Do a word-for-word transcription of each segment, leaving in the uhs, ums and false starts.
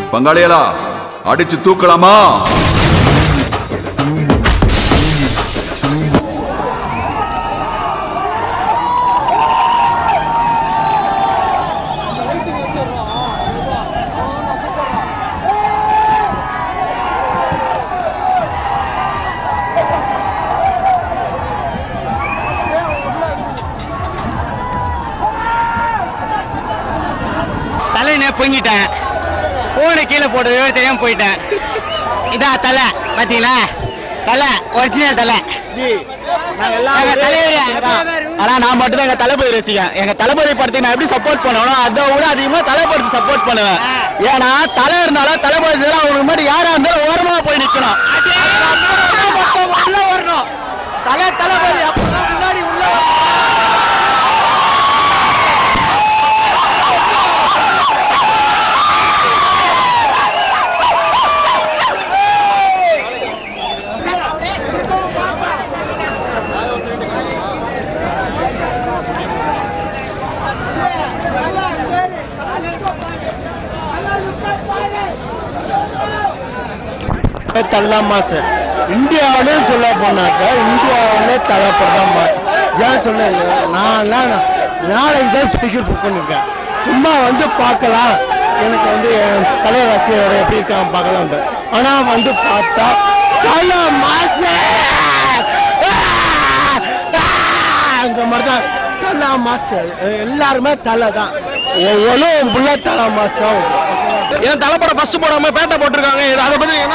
பங்காளிகளா அடிச்சு தூக்கலாமா? தலையின பொங்கிட்டேன், போன கீழே போட்டு தெரியாம போயிட்டேன். இதான் தலை பாத்தீங்களா, தலை ஒரிஜினல் தலை. ஆனா நான் மட்டும் தான் எங்க தளபதி ரசிகன். எங்க தளபதி படத்தை நான் எப்படி சப்போர்ட் பண்ணுவேன், அதை விட அதிகமா தளபதி சப்போர்ட் பண்ணுவேன். ஏன்னா தலை இருந்தாலும் தளபதி அவருக்கு முன்னாடி யாரா இருந்தாலும் ஓரமா போய் நிக்கணும், வரணும். தலை தளபதி அப்பதான் முன்னாடி உள்ள தலை மாசு. இந்தியாவிலே சொல்ல போனாக்க இந்தியாவிலே தலைப்படம் மாசு. ஏன் சொல்ல நான் நாளைக்கு தான் டிக்கெட் புக் பண்ணியிருக்கேன். சும்மா வந்து பார்க்கலாம், எனக்கு வந்து கலை ரசிகரோட எப்படி இருக்காங்க பார்க்கலாம் வந்து. ஆனால் வந்து பார்த்தா தலை மாசு அங்கே மாதிரி தான் தலை மாசு. எல்லாருமே தலை தான், எவ்வளோ புள்ள தலை மாசு தான். ஏன் தலைப்படம் ஃபர்ஸ்ட் போடாம பேட்டை போட்டிருக்காங்க, அதை பத்தி என்ன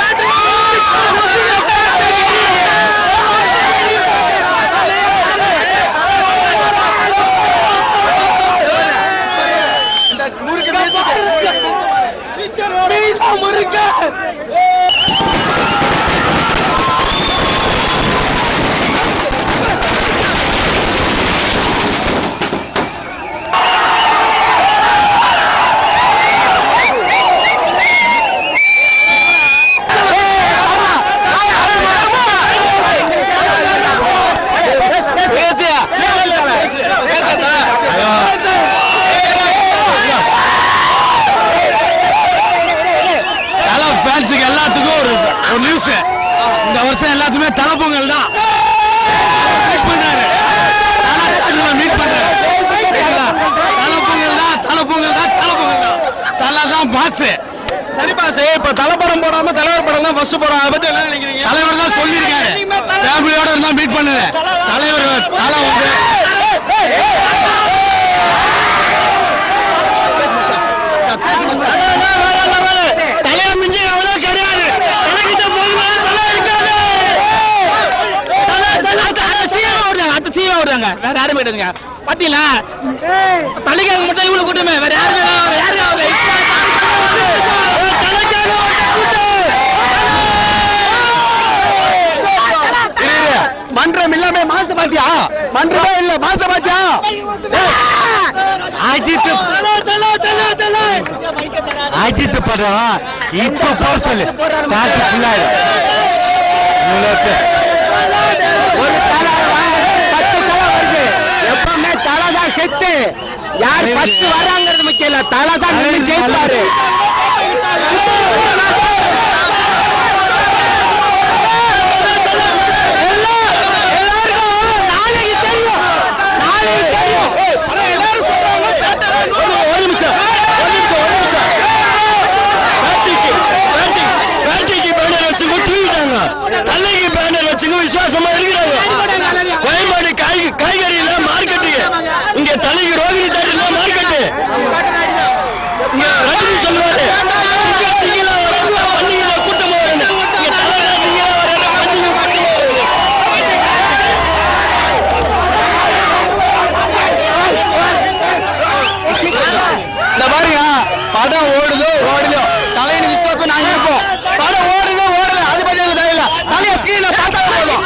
எல்லாத்துக்கும் ஒரு ஒரு நியூஸ். இந்த வருஷம் எல்லாத்துக்குமே தலைப்பொங்கல் தான். மீட் பண்றாரு தலைப்பொங்கல் தான், தலைப்பொங்கல் தான், தலைப்பொங்கல் தான், தலை தான் பாசு. சரி பாசு, இப்ப தலைப்படம் போடாம தலைவர் படம் தான் ஃபர்ஸ்ட் போறோம். அதை பத்தி என்ன நினைக்கிறீங்க? தலைவர் தான் சொல்லியிருக்காரு, ஃபேமிலியோட இருந்தா மீட் பண்ணுது. தலைவர் தலை வந்து வேற யாரும் போயிடுங்க. பாத்தீங்களா தலைக்காக மட்டும் இவ்வளவு கூட்டமே, வேற யாருமே யாருக்காக மன்றம் இல்லாம மாச பாத்தியா, மன்றமே இல்ல மாச பாத்தியா. அஜித் அஜித் படம் இப்ப போக சொல்லு, எப்பவுமே தலை தான் செத்து. யார் பத்து வராங்கிறது முக்கியம் இல்ல, தலை தான் ஜெயிப்பாரு. தலைக்கு பேனர் வச்சுங்க விசுவாசமா இருக்கிறாங்க. கோயம்பாடு காய் காய்கறி இல்ல மார்க்கெட்டு, இங்க தலைக்கு ரோகிணி தாடி இல்ல மார்க்கெட்டு. ரஜினி சொல்லுவாரு கூட்டம் இந்த பாருங்க, படம் ஓடுதோ ஓடுதோ தலைன்னு விசுவாசம் நாங்க இருப்போம். படம் ஓடுதோ ஓடல அது பத்தி எனக்கு தேவையில்ல, தலைய ஸ்கிரீன்ல பார்த்தா போதும்.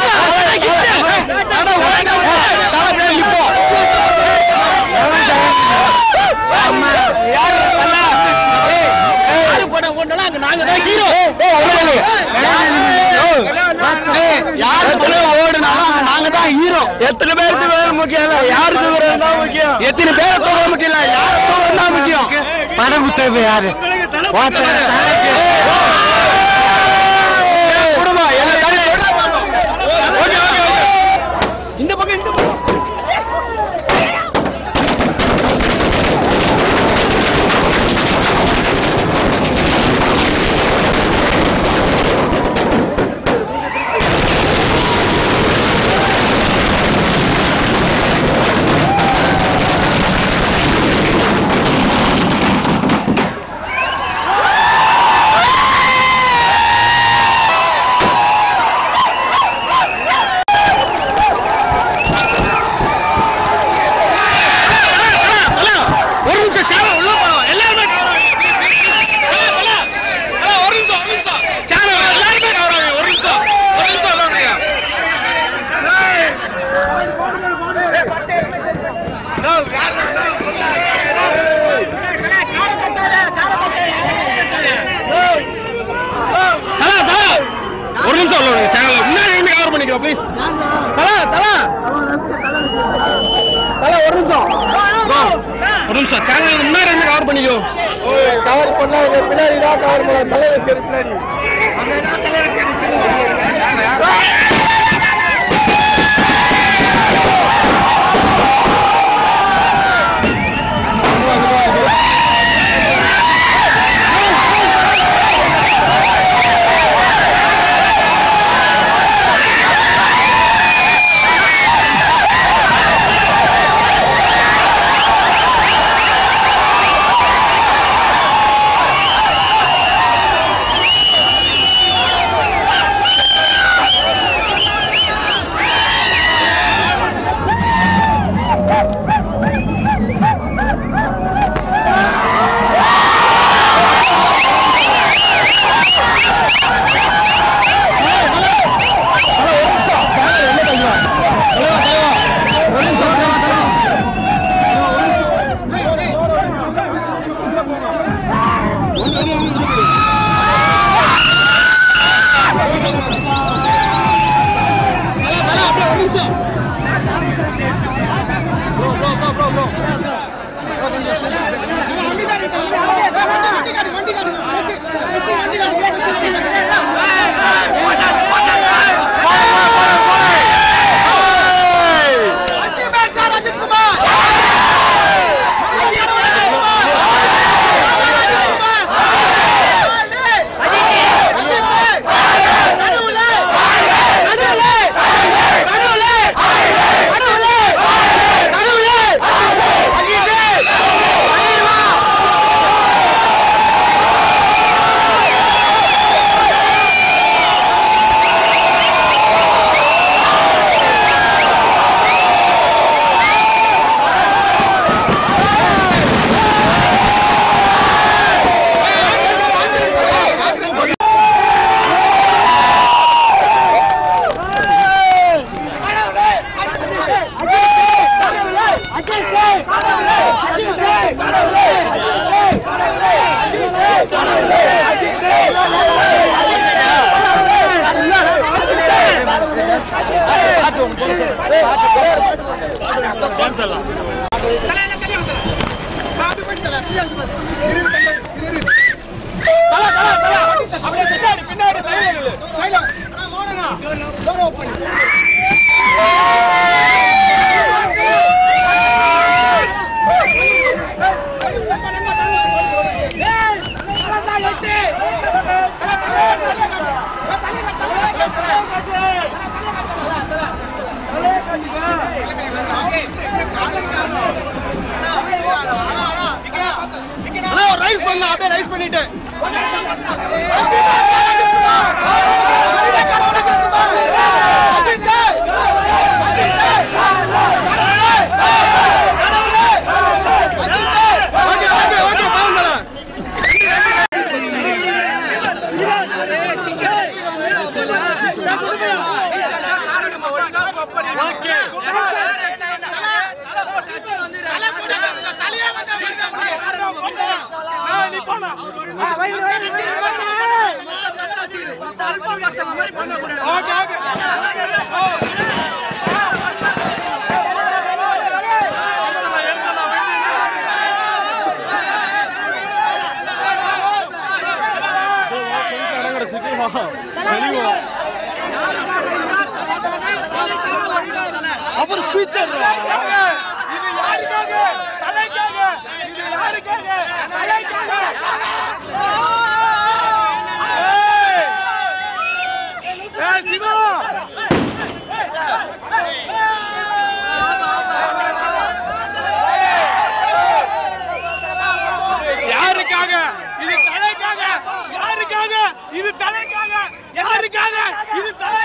எத்தனை பேருக்கு வேணும் முக்கியம் இல்ல, யாருக்கு முக்கியம், எத்தனை பேரை தோற முக்கியம் இல்ல, யாரை தோறா முக்கியம். பணம் குத்தது யாரு இந்த பக்கம் இந்த பக்கம் please. Tala, tala. Tala, ஒரு நிமிஷம். ஒரு நிமிஷம். சேனல் முன்னாடி இருந்து கவர் பண்ணிக்கோ. ஓய், கவர் பண்ணா இங்க பின்னாடி தான் கவர் பண்ண. தலை வஸ்கரி பின்னாடி. அங்க தான் தலை வஸ்கரி பின்னாடி. ரைஸ் பண்ண அப்படியே ரைஸ் பண்ணிட்டு அவர் ஸ்பீச் யாருக்காக இது தலைக்காக யாருக்காக இது தலைக்காக யாருக்காக இது தலை